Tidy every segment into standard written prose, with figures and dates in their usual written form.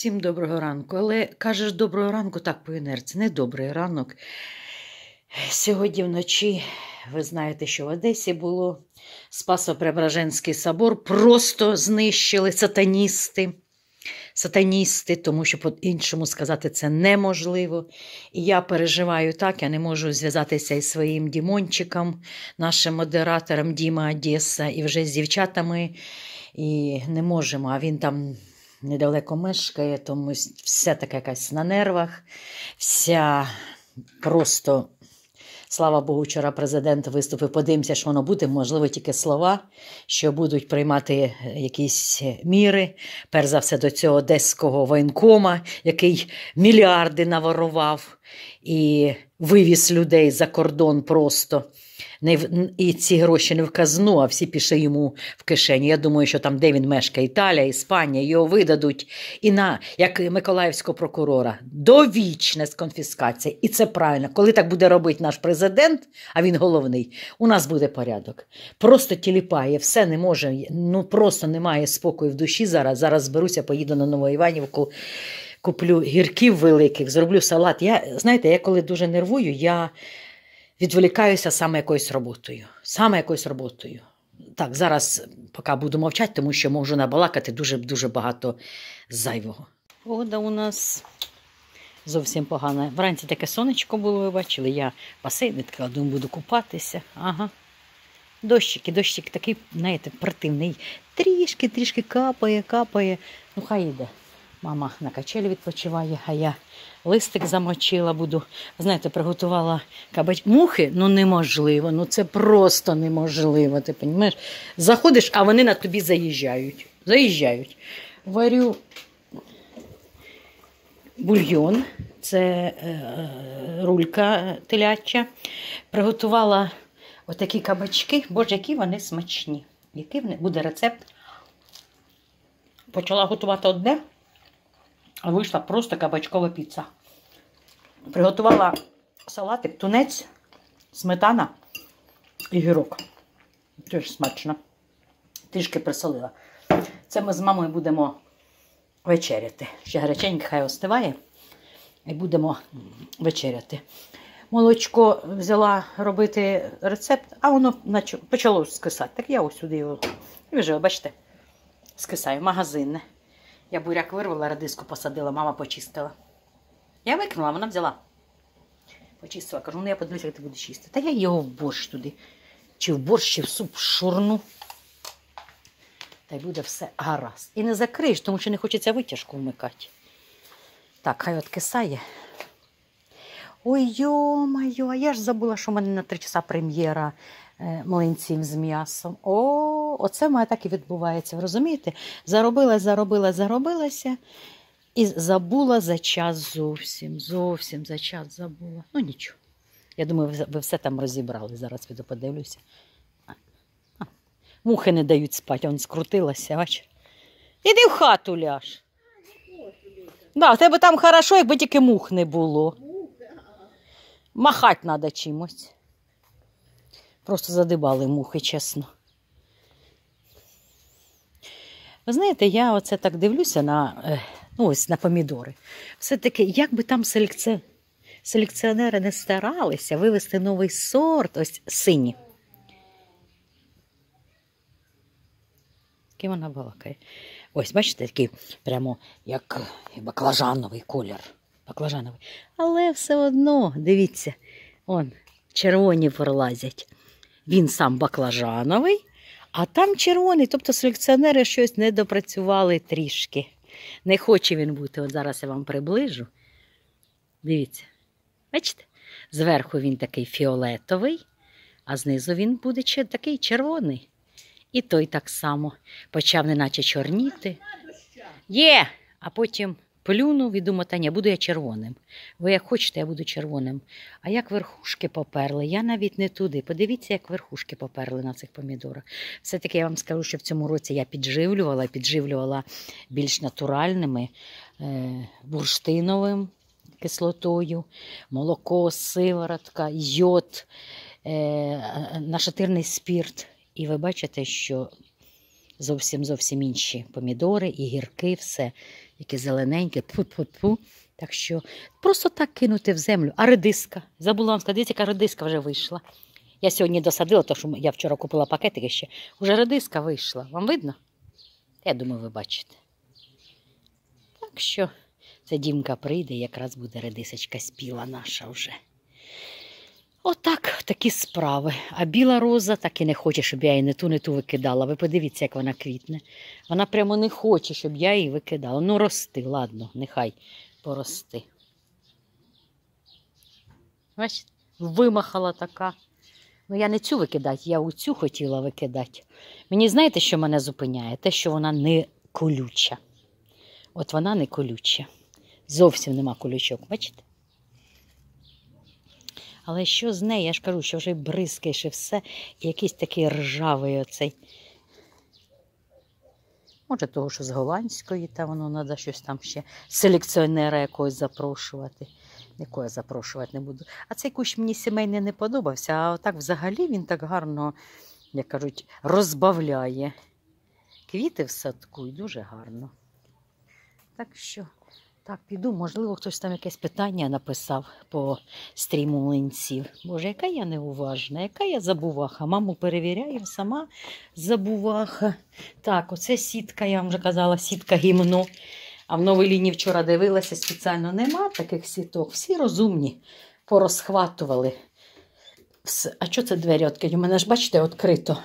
Всім доброго ранку. Але кажеш доброго ранку, так по інерції, не добрий ранок. Сьогодні вночі, ви знаєте, що в Одесі було, Спасо-Преображенський собор просто знищили сатаністи, тому що по-іншому сказати це неможливо. І я переживаю так, я не можу зв'язатися із своїм Дімончиком, нашим модератором Діма Одеса, і вже з дівчатами, і не можемо, а він там недалеко мешкає, тому все таке якась на нервах, вся просто, слава Богу, вчора президент виступив, подивимося, що воно буде, можливо, тільки слова, що будуть приймати якісь міри, перш за все до цього одеського воєнкома, який мільярди наворував і вивіз людей за кордон просто. І ці гроші не в казну, а всі пішли йому в кишені. Я думаю, що там, де він мешкає, Італія, Іспанія, його видадуть, і як Миколаївського прокурора, довічне з конфіскації. І це правильно. Коли так буде робити наш президент, а він головний, у нас буде порядок. Просто тіліпає, все не може, просто немає спокою в душі зараз. Зараз зберуся, поїду на Новоіванівку, куплю гірків великих, зроблю салат. Я коли дуже нервую, я відволікаюся саме якоюсь роботою. Так, зараз поки буду мовчати, тому що можу набалакати дуже багато зайвого. Погода у нас зовсім погана. Вранці таке сонечко було, ви бачили, я в басейн відкрила, думаю, буду купатися. Ага. Дощик такий, знаєте, противний. Трішки капає. Хай йде. Мама на качелі відпочиває, а я листик замочила буду. Знаєте, приготувала мухи, неможливо, це просто неможливо, ти розумієш? Заходиш, а вони на тобі заїжджають. Варю бульйон, це рулька теляча. Приготувала отакі кабачки, боже, які вони смачні. Який буде рецепт? Почала готувати одне, а вийшла просто кабачкова піца. Приготувала салатик, тунець, сметана і гірок. Теж смачно. Трішки присолила. Це ми з мамою будемо вечеряти. Ще гаряченьке, хай остиває. І будемо вечеряти. Молочко взяла робити рецепт, а воно почало скисати. Так я ось сюди його, і вже, бачите, скисаю, магазинне. Я буряк вирвала, радиску посадила, мама почистила. Я викинула, вона взяла. Почистила. Кажу, я подивлюся, як ти будеш чистити. Та я його в борщ туди. Чи в борщ, чи в суп шурну. Та й буде все гаразд. І не закриєш, тому що не хочеться витяжку вмикати. Так, хай откисає. Ой, йо-моє, а я ж забула, що в мене на 3 часа прем'єра млинців з м'ясом. Оце в мене так і відбувається, ви розумієте? Заробилася і забула за час зовсім за час забула. Нічого. Я думаю, ви все там розібрали, зараз піду подивлюся. Мухи не дають спати, вон скрутилася, бачиш? Іди в хату ляж. Да, в тебе там хорошо, якби тільки мух не було. Махати треба чимось. Просто задибали мухи, чесно. Ви знаєте, я оце так дивлюся на помідори. Все-таки, як би там селекціонери не старалися вивести новий сорт, ось сині. Який вона балакає. Ось, бачите, такий прямо як баклажановий колір. Баклажановий. Але все одно, дивіться, червоні пролазять. Він сам баклажановий, а там червоний. Тобто селекціонери щось не допрацювали трішки. Не хоче він бути. От зараз я вам приближу. Дивіться. Бачите? Зверху він такий фіолетовий, а знизу він буде такий червоний. І той так само почав неначе чорніти. Є! А потім плюнув і думав, та ні, буду я червоним. Ви як хочете, я буду червоним. А як верхушки поперли? Я навіть не туди. Подивіться, як верхушки поперли на цих помідорах. Все-таки я вам скажу, що в цьому році я підживлювала більш натуральними, бурштиновим кислотою, молоко, сиворотка, йод, нашатирний спірт. І ви бачите, що зовсім інші помідори і гірки, все. яке зелененьке, тьфу-тьфу-тьфу. Так що просто так кинути в землю. А редиска? Забула вам сказати, яка редиска вже вийшла. Я сьогодні досадила, тому що я вчора купила пакетики ще. Уже редиска вийшла. Вам видно? Я думаю, ви бачите. Так що це Дімка прийде, якраз буде редисочка спіла наша вже. Отак, такі справи. А біла роза так і не хоче, щоб я її не ту викидала. Ви подивіться, як вона квітне. Вона прямо не хоче, щоб я її викидала. Ну, рости, ладно, нехай порости. Бачите, вимахала така. Ну, я не цю викидати, я оцю хотіла викидати. Мені знаєте, що мене зупиняє? Те, що вона не колюча. От вона не колюча. Зовсім нема колючок, бачите? Але що з нею? Я ж кажу, що вже бризкаєш і все. І якийсь такий ржавий оцей. Може того, що з голландської, та воно треба щось там ще селекціонера якогось запрошувати. Нікого я запрошувати не буду. А цей кущ мені сімейний не подобався, а так взагалі він так гарно, як кажуть, розбавляє квіти в садку і дуже гарно. Так що, так, піду, можливо, хтось там якесь питання написав по стріму млинців. Боже, яка я неуважна, яка я забуваха. Маму перевіряю, сама забуваха. Так, оце сітка, я вам вже казала, сітка гімно. А в Новеліні вчора дивилася, спеціально нема таких сіток. Всі розумні, порозхватували. А що це двері відкриті? У мене ж, бачите, відкрито.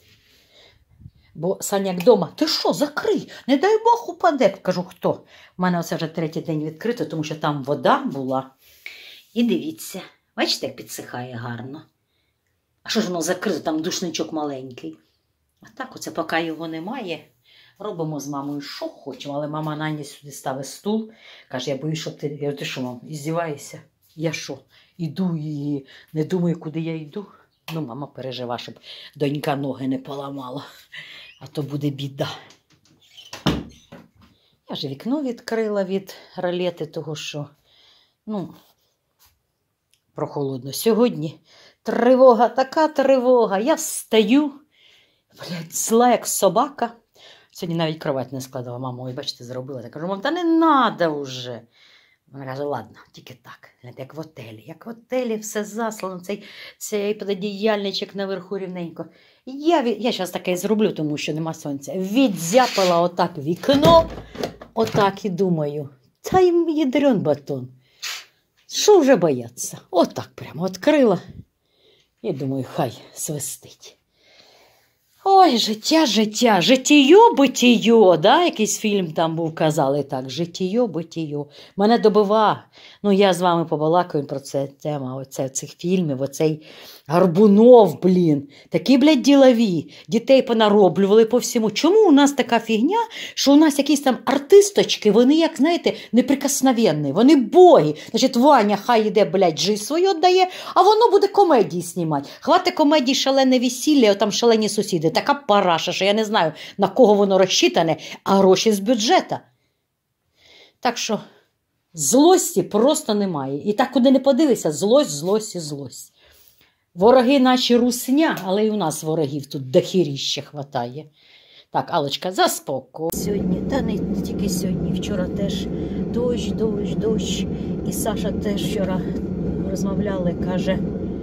Бо Саня як вдома, ти що, закрий, не дай Бог упаде. Кажу, хто? У мене оце вже третій день відкрито, тому що там вода була. І дивіться, бачите, як підсихає гарно. А що ж воно закрито, там душничок маленький. А так, оце поки його немає, робимо з мамою, що хочемо. Але мама Нані сюди ставить стул, каже, я боюсь, щоб ти... Я говорю, ти що, мам, іздіваєшся? Я що, іду і не думаю, куди я йду? Ну, мама пережива, щоб донька ноги не поламала. А то буде біда. Я ж вікно відкрила від ролети, того що, ну, прохолодно. Сьогодні тривога, така тривога. Я встаю, блядь, зла як собака. Сьогодні навіть кровать не складала. Мама, ой, бачите, зробила. Я кажу, мам, та не треба вже. Вона каже, ладно, тільки так, як в отелі все заслано, цей пододіяльничок наверху рівненько. Я зараз таке зроблю, тому що нема сонця. Відзяпала отак вікно, отак і думаю, та й ядрен батон. Що вже бояться? Отак прямо відкрила і думаю, хай свистить. Ой, життя, життєйо-битійо, да? Якийсь фільм там був, казали так, життєйо-битійо. Мене добива, ну я з вами побалакаю про це тема, цих фільмів, оцей Горбунов, блін, такі, блядь, ділові, дітей понароблювали по всьому. Чому у нас така фігня, що у нас якісь там артисточки, вони, як, знаєте, неприкосновенні, вони боги. Значить, Ваня хай іде, блядь, жизнь свою віддає, а воно буде комедії знімати. Хватить комедії «Шалене весілля», там «Шалені сусіди». Така параша, що я не знаю, на кого воно розчитане, а гроші з бюджету. Так що злості просто немає. І так, куди не подивися, злость і злость. Вороги наші русня, але і у нас ворогів тут дохіріще хватає. Так, Аллочка, заспокой. Сьогодні, та не тільки сьогодні, вчора теж дощ. І Саша теж вчора розмовляли, каже,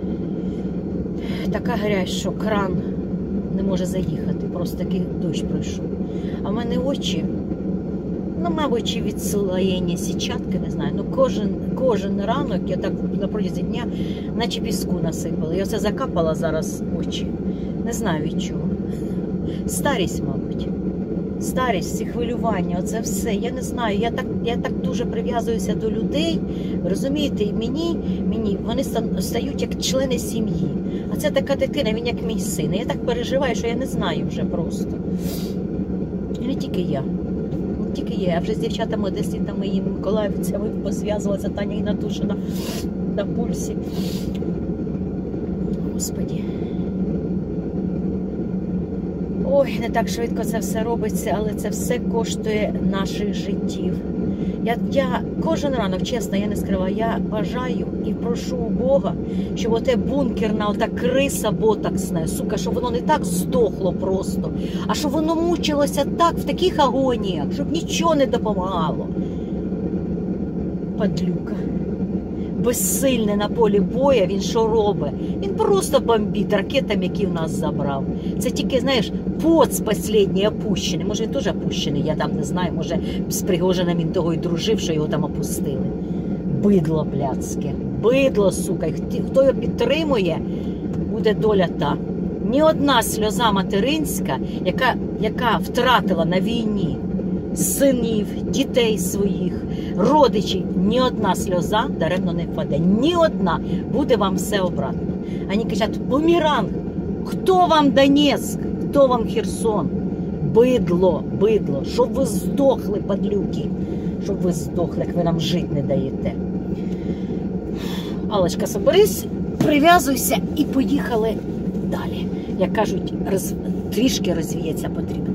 така грязь, що кран не може заїхати, просто такий дощ пройшов. А в мене очі, ну, мабуть, від слоєння сітчатки, не знаю, ну кожен ранок, я так на протязі дня, наче піску насипала. Я оце закапала зараз очі, не знаю від чого. Старість, мабуть. Старість, ці хвилювання, оце все. Я не знаю, я так дуже прив'язуюся до людей, розумієте, і мені вони стають як члени сім'ї. А це така дитина, він як мій син. І я так переживаю, що я не знаю вже просто. І не тільки я. Не тільки я. Я вже з дівчатами, одеситами і миколаївцями позв'язувалася, Таня і Натушина на пульсі. Господи. Ой, не так швидко це все робиться, але це все коштує наших життів. Я кожен ранок, чесно, я не скриваю, я бажаю і прошу у Бога, щоб оте бункерна, ота криса ботоксна, сука, щоб воно не так здохло просто, а щоб воно мучилося так, в таких агоніях, щоб нічого не допомагало. Падлюка. Безсильний на полі боя, він що робить? Він просто бомбить ракетами, які в нас забрав. Це тільки, знаєш, поц останній опущений. Може, він теж опущений, я там не знаю. Може, з Пригожиним він того й дружив, що його там опустили. Бидло блядське. Бидло, сука. І хто його підтримує, буде доля та. Ні одна сльоза материнська, яка втратила на війні синів, дітей своїх, родичів, ні одна сльоза даремно не впаде. Ні одна. Буде вам все обратно. Вони кажуть, бумеранг, хто вам Донецьк, хто вам Херсон? Бидло, бидло, щоб ви здохли, падлюки, щоб ви здохли, як ви нам жити не даєте. Аллочка, соберись, прив'язуйся і поїхали далі. Як кажуть, трішки розвіятися потрібно.